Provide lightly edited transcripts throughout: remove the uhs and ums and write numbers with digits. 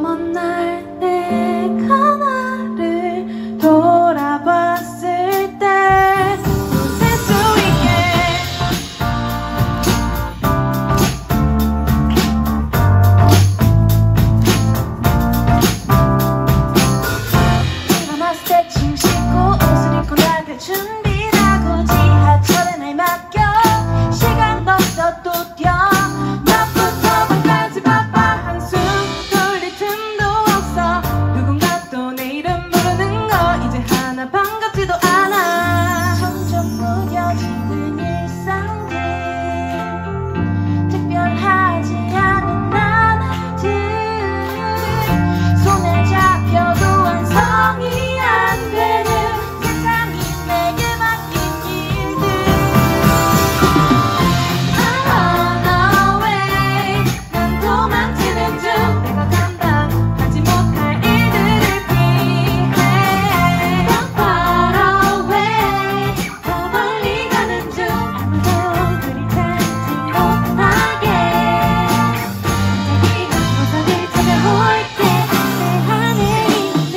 어느 날 내가 나를 돌아봤을 때 셀 수 있게 일어났을 때 짐 싣고 옷을 입고 나갈 준비라고 지하철에 날 맡겨 시간 없어 또 뛰어 낮부터 밤까지 바빠 한숨 돌릴 틈도 없어 누군가 또 내 이름 부르는 거 이제 하나 반갑지도 않아 점점 무뎌지는 일상들 특별하지 않은 나날들 손에 잡혀도 완성이 안 되는 세상이 내게 맡긴 일들 I'm on my way 난 도망치는 중 내가 감당하지 못할 일들을 피해 Don't far away 더 멀리 가는 중 아무도 그리 찾지 못하게 자기는 보석을 찾아올게 내 안에 있는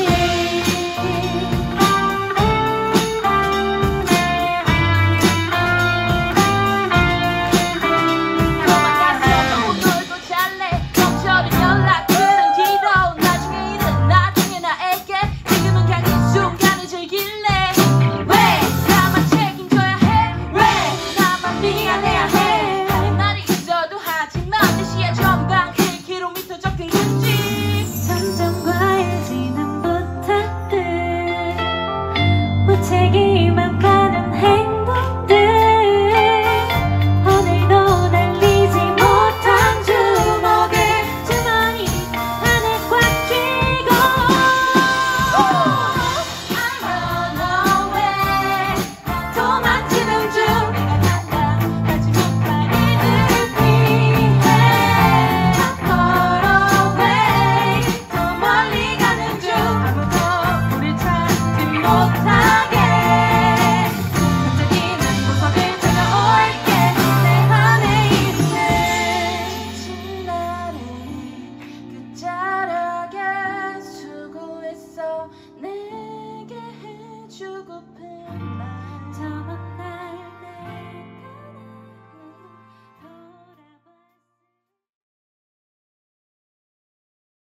도망갔어 너무 놀고 잘래 넘쳐든 연락들은 길어 나중에 일은 나중에 나에게 지금은 그냥 이 순간을 즐길래 왜 나만 책임져야 해 왜 나만 미안해야 해 하는 날이 있어도 하지만 내 시야 전방 1km 적힌 금지 점점 과해지는 부탁들 무책임한 가는 행동들 오늘도 날리지 못한 주먹을 주머니 안에 꽉 쥐고 I'm on my way 난 도망치는 중 내가 감당하지 못할 일들을 피해 I'm far away 더 멀리 가는 중 아무도 우릴 찾지 못하게 갑자기 난 보석을 찾아올게 내 안에 있는 지친 나를 끝자락에 수고했어 내